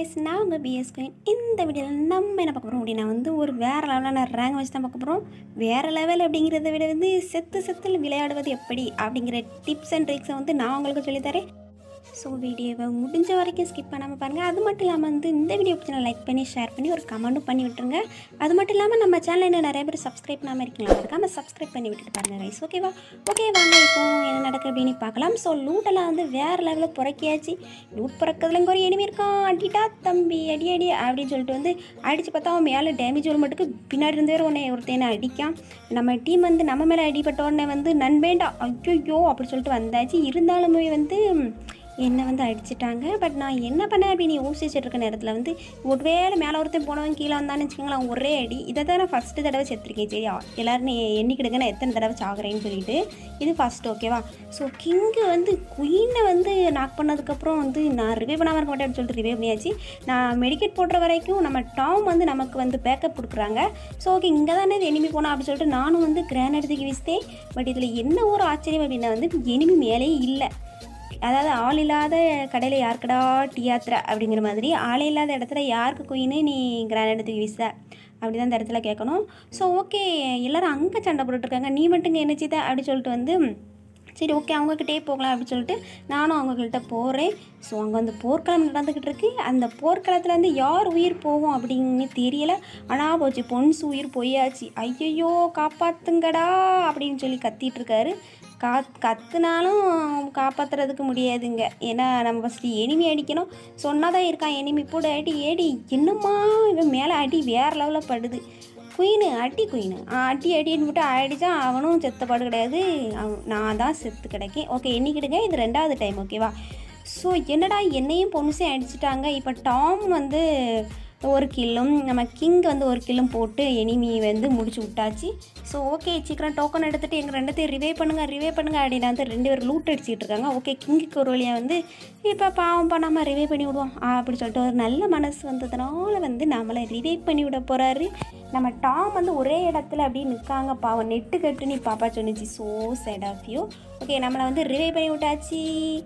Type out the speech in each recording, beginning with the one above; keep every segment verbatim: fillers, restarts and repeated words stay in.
guys, நான் உங்கள் PS queen. இந்த வீடியோவில் நம்ம என்ன பார்க்க போகிறோம் அப்படின்னா வந்து ஒரு வேறு லெவலான ரேங்க் வச்சு தான் பார்க்க போகிறோம். வேறு லெவல் அப்படிங்கிறத விட வந்து செத்து செத்தில் விளையாடுவது எப்படி அப்படிங்கிற டிப்ஸ் அண்ட் ட்ரிக்ஸை வந்து நான் உங்களுக்கு சொல்லித்தரேன். ஸோ வீடியோவை முடிஞ்ச வரைக்கும் ஸ்கிப் பண்ணாமல் பாருங்கள். அது மட்டும் இல்லாமல் வந்து இந்த வீடியோ பிடிச்சா லைக் பண்ணி ஷேர் பண்ணி ஒரு கமெண்ட்டும் பண்ணி விட்டுருங்க. அது மட்டும் இல்லாமல் நம்ம சேனலில் என்ன நிறைய பேர் சப்ஸ்கிரைப் பண்ணாமல் இருக்கீங்களா, இருக்காமல் சப்ஸ்கிரைப் பண்ணி விட்டுட்டு பாருங்கள் ரைஸ். ஓகேவா? ஓகே வாங்க இப்போ என்ன நடக்குது அப்படின்னு பார்க்கலாம். ஸோ லூட்டெல்லாம் வந்து வேறு லெவலில் புறக்கியாச்சு. லூட் பிறக்கிறதுல இங்கே ஒரு எனிமி இருக்கான். அடிட்டா தம்பி அடி அடி அப்படின்னு சொல்லிட்டு வந்து அடித்து பார்த்தா அவன் மேலே டேமேஜ் ஒரு மட்டுக்கு பின்னாடி இருந்து வேறு உடனே ஒருத்தனை அடிக்கான். நம்ம டீம் வந்து நம்ம மேலே அடிப்பட்ட உடனே வந்து நண்பேண்டா ஐயோ அப்படி சொல்லிட்டு வந்தாச்சு. இருந்தாலுமே வந்து என்னை வந்து அடிச்சிட்டாங்க. பட் நான் என்ன பண்ணேன் அப்படின்னு யோசிச்சுட்டு இருக்க நேரத்தில் வந்து ஒருவேளை மேலே ஒருத்தன் போனவன் கீழே வந்தான்னு வச்சுக்கோங்களேன், ஒரே அடி. இதை தான் நான் ஃபஸ்ட்டு தடவை செத்துருக்கேன். சரியா, எல்லோரும் நீ எண்ணிக்கிடுங்க நான் எத்தனை தடவை சாகுறேன்னு சொல்லிட்டு. இது ஃபஸ்ட்டு. ஓகேவா? ஸோ கிங்கு வந்து குயினை வந்து நாக் பண்ணதுக்கப்புறம் வந்து நான் ரிவே பண்ணாமல் இருக்க மாட்டேன்னு சொல்லிட்டு ரிவே பண்ணியாச்சு. நான் மெடிக்கேட் போடுற வரைக்கும் நம்ம டாம் வந்து நமக்கு வந்து பேக்கப் கொடுக்குறாங்க. ஸோ ஓகே இங்கே தானே இது எனிமி போனால் அப்படின்னு சொல்லிட்டு நானும் வந்து கிரானைட் தூக்கி வீசித்தேன். பட் இதில் என்ன ஒரு ஆச்சரியம் அப்படின்னா வந்து எனிமி மேலே இல்லை. அதாவது ஆள் இல்லாத கடையில் யாருக்கடா டீ யாத்திரை அப்படிங்கிற மாதிரி ஆள் இல்லாத இடத்துல யாருக்கு குயின்னு நீ கிரானைட் எடுத்து வீச அப்படி தான் இந்த இடத்துல கேட்கணும். ஸோ ஓகே எல்லோரும் அங்கே சண்டை போட்டுட்ருக்காங்க, நீ மட்டுங்க என்ன செய்த அப்படி சொல்லிட்டு வந்து சரி ஓகே அவங்கக்கிட்டே போகலாம் அப்படின்னு சொல்லிட்டு நானும் அவங்கக்கிட்ட போகிறேன். ஸோ அங்கே வந்து போர்க்களம் நடந்துக்கிட்டு இருக்கு. அந்த போர்க்களத்தில் வந்து யார் உயிர் போகும் அப்படின்னு தெரியலை. ஆனால் போச்சு பொன்சு உயிர் போயாச்சு. ஐயையோ காப்பாற்றுங்கடா அப்படின்னு சொல்லி கத்திகிட்ருக்காரு. கா கற்றுனாலும் காப்பாற்றுறதுக்கு முடியாதுங்க. ஏன்னா நம்ம ஃபஸ்ட்டு எனிமி அடிக்கணும். சொன்னால் தான் இருக்கான் எனிமி போட அடி ஏடி என்னம்மா இவன் மேலே அடி வேறு லெவலில் படுது. குயினு அடி குயினு அடி அடின்னு விட்டு ஆடிச்சான். அவனும் செத்த பாடு கிடையாது, அவன் நான் தான் செத்து கிடைக்கேன். ஓகே எண்ணிக்கிடுங்க, இது ரெண்டாவது டைம். ஓகேவா? ஸோ என்னடா என்னையும் பொண்ணுசையும் அடிச்சிட்டாங்க. இப்போ டாம் வந்து ஒரு கில்லும் நம்ம கிங் வந்து ஒரு கில்லும் போட்டு எனிமி வந்து முடிச்சு விட்டாச்சு. ஸோ ஓகே சீக்கிரம் டோக்கன் எடுத்துகிட்டு எங்கள் ரெண்டுத்தையும் ரிவே பண்ணுங்கள் ரிவே பண்ணுங்கள் அப்படின்னு வந்து ரெண்டு பேர் லூட் அடிச்சுட்டு இருக்காங்க. ஓகே கிங்குக்கு ஒரு வழியாக வந்து இப்போ பாவம் பண்ணாமல் ரிவே பண்ணி விடுவோம் அப்படி சொல்லிட்டு ஒரு நல்ல மனசு வந்ததுனால வந்து நம்மளை ரிவே பண்ணி விட போகிறாரு. நம்ம டாம் வந்து ஒரே இடத்துல அப்படியே நிற்காங்க. பாவம் நெட்டு கட்டுன்னு பாப்பா சொன்னிச்சு. So sad of you. Okay நம்மளை வந்து ரிவே பண்ணி விட்டாச்சு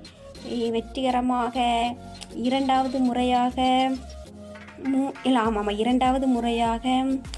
வெற்றிகரமாக. இரண்டாவது முறையாக மூ இல்லை ஆமாம் ஆமாம் இரண்டாவது முறையாக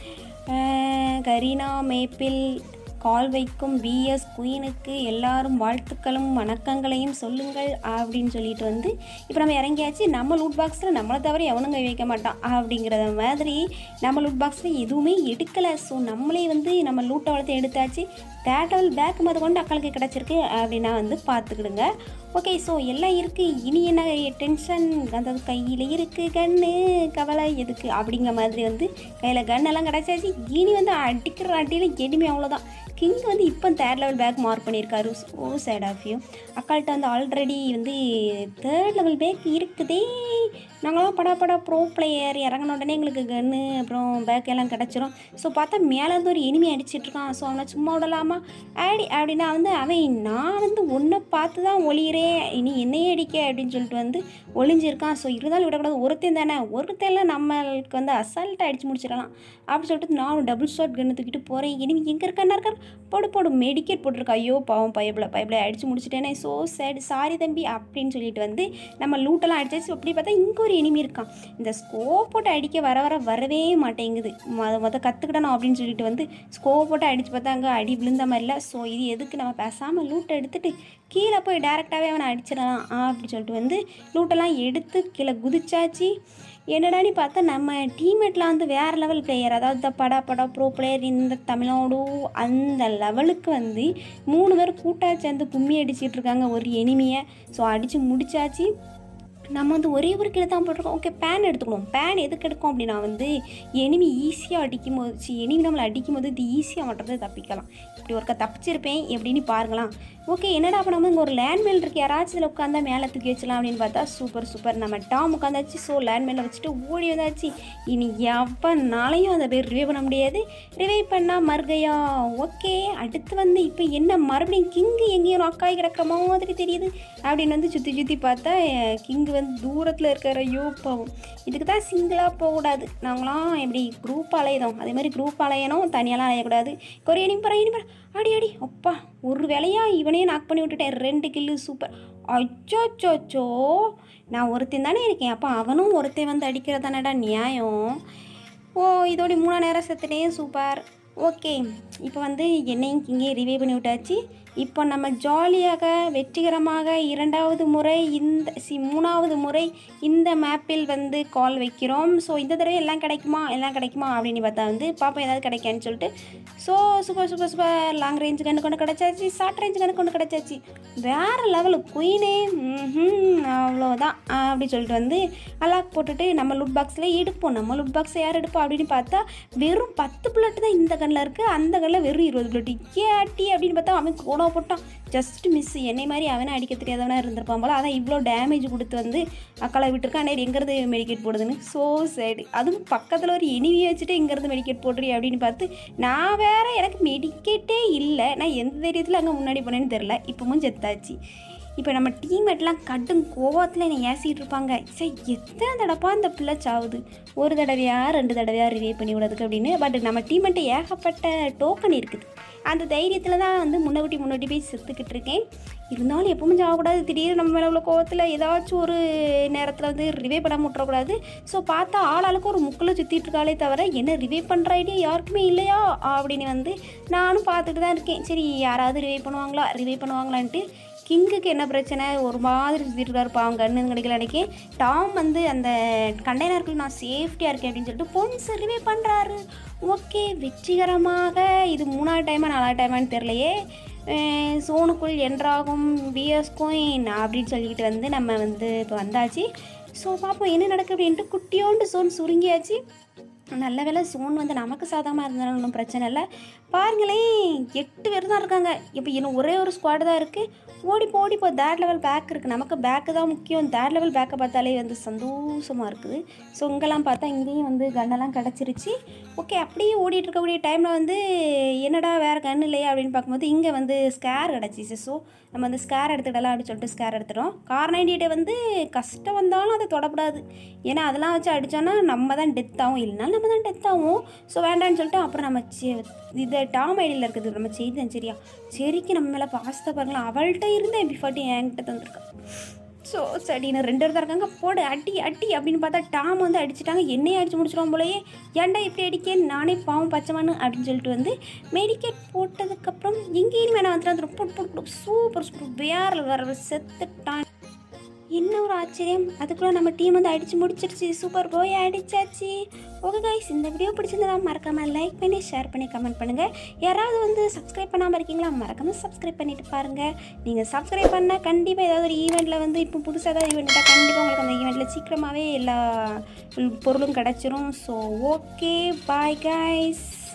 கரீனா மேப்பில் கால் வைக்கும் பிஎஸ் குயினுக்கு எல்லாரும் வாழ்த்துக்களும் வணக்கங்களையும் சொல்லுங்கள் அப்படின்னு சொல்லிட்டு வந்து இப்போ நம்ம இறங்கியாச்சு. நம்ம லூட் பாக்ஸில் நம்மளை தவிர எவனும் கை வைக்க மாட்டான் அப்படிங்கிறத மாதிரி நம்ம லூட் பாக்ஸில் எதுவுமே எடுக்கலை. ஸோ நம்மளே வந்து நம்ம லூட்டை வளர்த்து எடுத்தாச்சு. தேர்ட் லெவல் பேக் மது கொண்டு அக்களுக்கு கிடச்சிருக்கு அப்படின்னா வந்து பார்த்துக்கிடுங்க. ஓகே ஸோ எல்லாம் இருக்குது. இனி என்ன டென்ஷன், அந்த கையில் இருக்குது கன்று, கவலை எதுக்கு அப்படிங்கிற மாதிரி வந்து கையில் கன்னெல்லாம் கிடச்சாச்சு. இனி வந்து அடிக்கிற அடியில் எனிமே அவ்வளோதான். கிங் வந்து இப்போ தேர்ட் லெவல் பேக் மார்க் பண்ணியிருக்காரு. Oh side of you. அக்கால்கிட்ட வந்து ஆல்ரெடி வந்து தேர்ட் லெவல் பேக் இருக்குதே. நாங்களாம் படா படா ப்ரோ பிளேயர் இறங்கின உடனே எங்களுக்கு கன்று அப்புறம் பேக் எல்லாம் கிடச்சிரும். ஸோ பார்த்தா மேலே வந்து ஒரு எனிமி அடிச்சிட்ருக்கான். ஸோ அவனை சும்மா விடலாமா ஆடி அப்படின்னா வந்து அவன் நான் வந்து ஒன்றை பார்த்து தான் ஒளிகிறேன் இனி என்னையே அடிக்க அப்படின்னு சொல்லிட்டு வந்து ஒளிஞ்சிருக்கான். ஸோ இருந்தாலும் விடக்கூடாது, ஒருத்தன் தானே ஒருத்தெல்லாம் நம்மளுக்கு வந்து அசால்ட்டாக அடித்து முடிச்சிடலாம் அப்படின்னு சொல்லிட்டு நானும் டபுள் ஷாட் கன்று தூக்கிட்டு போகிறேன். இனிமே எங்கே இருக்கான்னா இருக்கார் போடு போடு மெடிக்கேட் போட்டிருக்கா. ஐயோ பாவம் பயப்பில் பயப்பில் அடித்து முடிச்சுட்டேனே. ஸோ சேட் சாரி தம்பி அப்படின்னு சொல்லிட்டு வந்து நம்ம லூட்டெல்லாம் அடிச்சாச்சு. அப்படி பார்த்தா இங்கே ஒரு எனிமி இருக்கான். இந்த ஸ்கோப் போட்டு அடிக்க வர வர வரவே மாட்டேங்குது. மொதல் மொதல் கற்றுக்கிடணும் அப்படின்னு சொல்லிட்டு வந்து ஸ்கோப் போட்டு அடித்து பார்த்தா அங்கே அடி விழுந்த மாதிரி இல்லை. ஸோ இது எதுக்கு நம்ம பேசாமல் லூட்டை எடுத்துகிட்டு கீழே போய் டேரெக்டாகவே அவனை அடிச்சிடலாம் அப்படி சொல்லிட்டு வந்து லூட்டெல்லாம் எடுத்து கீழே குதிச்சாச்சு. என்னடான்னு பார்த்தா நம்ம டீம்மேட்டில் வந்து வேறு லெவல் பிளேயர், அதாவது த படா படா ப்ரோ பிளேயர் இந்த தமிழ்நாடு அந்த லெவலுக்கு வந்து மூணு பேர் கூட்டாக சேர்ந்து கும்மி அடிச்சிட்டு இருக்காங்க ஒரு எனிமியை. ஸோ அடித்து முடிச்சாச்சு. நம்ம வந்து ஒரே ஒரு கீழே தான் போட்டிருக்கோம். ஓகே பேன் எடுத்துக்கணும். பேன் எதுக்கு எடுக்கும் அப்படின்னா வந்து எனிமி ஈஸியாக அடிக்கும் போது சி எனிமி நம்மளை அடிக்கும் போது இது ஈஸியாக மட்டும் தப்பிக்கலாம். இப்படி ஒருக்கா தப்பிச்சிருப்பேன் எப்படின்னு பாருங்களாம். ஓகே என்னடா அப்போ நம்ம இங்கே ஒரு லேண்ட்மேல் இருக்குது, யாராச்சும் இதில் உட்காந்தா மேலே தூக்கி வச்சலாம் அப்படின்னு பார்த்தா சூப்பர் சூப்பர் நம்ம டாம் உட்காந்தாச்சு. ஸோ லேண்ட்மேலில் வச்சுட்டு ஓடி வந்தாச்சு. இனி எவ்வளோனாலையும் அந்த பேர் ரிவே பண்ண முடியாது. ரிவே பண்ணால் மறுகையா. ஓகே அடுத்து வந்து இப்போ என்ன மறுபடியும் கிங்கு எங்கேயும் அக்காய் கிடக்கிற மாதிரி தெரியுது அப்படின்னு வந்து சுற்றி சுற்றி பார்த்தா கிங்கு வந்து தூரத்தில் இருக்கிற ஐயோ பாவம். இதுக்கு தான் சிங்கிளாக போகக்கூடாது. நாங்களாம் எப்படி குரூப் அலையதோம் அதே மாதிரி குரூப் அலையணும், தனியாலாம் அலையக்கூடாது. கொரிய எனிமி போகிறேன் எனிமி அடி அடி அப்பா ஒரு வேலையாக இவனையே நாக் பண்ணி விட்டுட்டேன். ரெண்டு கில்லு சூப்பர். அச்சோச்சோச்சோ, நான் ஒருத்தன் தானே இருக்கேன், அப்போ அவனும் ஒருத்தன் வந்து அடிக்கிறதானடா நியாயம். ஓ இதோட மூணா நேரம் செத்துட்டேன், சூப்பர். ஓகே, இப்போ வந்து என்னையும் இங்கே ரிவே பண்ணி விட்டாச்சு. இப்போ நம்ம ஜாலியாக வெற்றிகரமாக இரண்டாவது முறை இந்த சி மூணாவது முறை இந்த மேப்பில் வந்து கால் வைக்கிறோம். ஸோ இந்த தடவை எல்லாம் கிடைக்குமா எல்லாம் கிடைக்குமா அப்படின்னு பார்த்தா வந்து பாப்பா ஏதாவது கிடைக்கான்னு சொல்லிட்டு so super super super long range கண்ணு கொண்டு கிடச்சாச்சு, ஷார்ட் ரேஞ்சு கண்ணு கொண்டு கிடச்சாச்சு. வேறு லெவலு குயினே. ம் அவ்வளோதான் அப்படி சொல்லிட்டு வந்து அலாக் போட்டுட்டு நம்ம லுட் பாக்ஸில் எடுப்போம். நம்ம லுட் பாக்ஸை யார் எடுப்போம் அப்படின்னு பார்த்தா வெறும் பத்து புல்லட்டு தான் இந்த கண்ணில் இருக்குது, அந்த கண்ணில் வெறும் இருபது புல்லட்டு. ஏட்டி அப்படின்னு பார்த்தா அவன் கோணம் போட்டான். Just miss. என்னை மாதிரி அவனை அடிக்க தெரியாதவனா இருந்திருப்பான் போல. அதான் இவ்வளோ டேமேஜ் கொடுத்து வந்து அக்காலை விட்டுருக்கான். நேர் எங்கிறது மெடிக்கேட் போடுதுன்னு ஸோ சைடு. அதுவும் பக்கத்தில் ஒரு எனிவியை வச்சுட்டு எங்கேருந்து மெடிக்கேட் போடுறீ அப்படின்னு பார்த்து நான் வேறு எனக்கு மெடிக்கேட்டே இல்லை. நான் எந்த தைரியத்தில் அங்கே முன்னாடி போனேன்னு தெரில. இப்போவும் செத்தாச்சு. இப்போ நம்ம டீம்மேட்லாம் கடும் கோவத்தில் என்னை ஏசிக்கிட்டு இருப்பாங்க. சரி எத்தனை தடப்பா இந்த பிள்ளை சாவுது, ஒரு தடவையா ரெண்டு தடவையாக ரிவே பண்ணி விடுறதுக்கு அப்படின்னு. பட் நம்ம டீம்மேட்டு ஏகப்பட்ட டோக்கன் இருக்குது. அந்த தைரியத்தில் தான் வந்து முன்னோட்டி முன்னோட்டி போய் செத்துக்கிட்டு இருக்கேன். இருந்தாலும் எப்பவும் சாகக்கூடாது. திடீர்னு நம்ம மேலே உள்ள கோவத்தில் ஏதாச்சும் ஒரு நேரத்தில் வந்து ரிவே பண்ண முட்டுறக்கூடாது. ஸோ பார்த்தா ஆளாளுக்கு ஒரு முக்கில் சுற்றிட்டு இருக்காளே தவிர என்ன ரிவே பண்ணுற ஐடியா யாருக்குமே இல்லையா அப்படின்னு வந்து நானும் பார்த்துட்டு தான் இருக்கேன். சரி யாராவது ரிவே பண்ணுவாங்களா ரிவே பண்ணுவாங்களான்ட்டு. கிங்குக்கு என்ன பிரச்சனை, ஒரு மாதிரி சுற்றிட்டு இருக்காரு பாவம், கண்ணு கிடைக்கல. அன்றைக்கி டாம் வந்து அந்த கண்டெய்னருக்குள்ள நான் சேஃப்டியாக இருக்கேன் அப்படின்னு சொல்லிட்டு பொன்ஸ் ரிவே பண்ணுறாரு. ஓகே, வெற்றிகரமாக இது மூணாவது டைமாக நாலாவது டைமான்னு தெரிலையே சோனுக்குள் என்றாகும் பிஎஸ் கோயின் அப்படின்னு சொல்லிக்கிட்டு வந்து நம்ம வந்து இப்போ வந்தாச்சு. ஸோ பார்ப்போம் என்ன நடக்குது அப்படின்ட்டு. குட்டியோண்டு சோன் சுருங்கியாச்சு. நல்ல வேலை சோன் வந்து நமக்கு சாதகமாக இருந்தாலும் ஒன்றும் பிரச்சனை இல்லை. பாருங்களேன், எட்டு பேர் தான் இருக்காங்க. இப்போ இன்னும் ஒரே ஒரு ஸ்குவாடு தான் இருக்குது. ஓடிப்போ ஓடிப்போ தேர்ட் லெவல் பேக் இருக்குது. நமக்கு பேக்கு தான் முக்கியம். தேர்ட் லெவல் பேக்கை பார்த்தாலே வந்து சந்தோஷமாக இருக்குது. ஸோ இங்கெல்லாம் பார்த்தா இங்கேயும் வந்து கன்னெல்லாம் கிடச்சிருச்சு. ஓகே, அப்படியே ஓடிட்டு இருக்கக்கூடிய டைமில் வந்து என்னடா வேறு கன் இல்லையா அப்படின்னு பார்க்கும்போது இங்கே வந்து ஸ்கேர் கிடச்சிச்சு. ஸோ நம்ம வந்து ஸ்கேர் எடுத்துக்கிடலாம் அப்படின்னு சொல்லிட்டு ஸ்கேர் எடுத்துட்டோம். கார் நைன்டி வந்து கஷ்டம் வந்தாலும் அதை தொடப்படாது. ஏன்னா அதெல்லாம் வச்சு அடித்தோன்னா நம்ம தான் டெத் ஆகும், இல்லைனாலும் நம்ம தான் டெத் ஆகும். ஸோ வேண்டான்னு சொல்லிட்டு அப்புறம் நம்ம இது டாம் ஐடியில் இருக்குது நம்ம செய்தி தான். சரியா சரிக்கு நம்ம மேலே பாஸ்தா பாருங்களா, அவள்கிட்ட இருந்தேன் எம்பி ஃபார்ட்டி என்கிட்ட தந்துருக்கா. ஸோ சரி நான் ரெண்டு இடத்துல இருக்காங்க, போடு அடி அடி அப்படின்னு பார்த்தா டாம் வந்து அடிச்சுட்டாங்க. என்னையே அடிச்சு முடிச்சிடும் போலயே. ஏன்டா இப்படி அடிக்கேன், நானே பாவம் பச்சைமானு அப்படின்னு சொல்லிட்டு வந்து மெடிக்கேட் போட்டதுக்கப்புறம் எங்கேயும் வேணாம் வந்துட்டு போட்டு போட்டு சூப்பர் சூப்பர் வேறு வேறு செத்துட்டான். என்ன ஒரு ஆச்சரியம், அதுக்குள்ளே நம்ம டீம் வந்து அடித்து முடிச்சிருச்சு. சூப்பர் போய் அடித்தாச்சு. ஓகே கைஸ், இந்த வீடியோ பிடிச்சிருந்தா மறக்காமல் லைக் பண்ணி ஷேர் பண்ணி கமெண்ட் பண்ணுங்கள். யாராவது வந்து சப்ஸ்கிரைப் பண்ணாமல் இருக்கீங்களா, மறக்காமல் சப்ஸ்கிரைப் பண்ணிவிட்டு பாருங்கள். நீங்கள் சப்ஸ்கிரைப் பண்ணால் கண்டிப்பாக ஏதாவது ஒரு ஈவெண்ட்டில் வந்து இப்போ புதுசாக ஏதாவது ஈவெண்ட்டாக கண்டிப்பாக உங்களுக்கு அந்த ஈவெண்ட்டில் சீக்கிரமாகவே எல்லா பொருளும் கிடச்சிரும். So okay bye guys.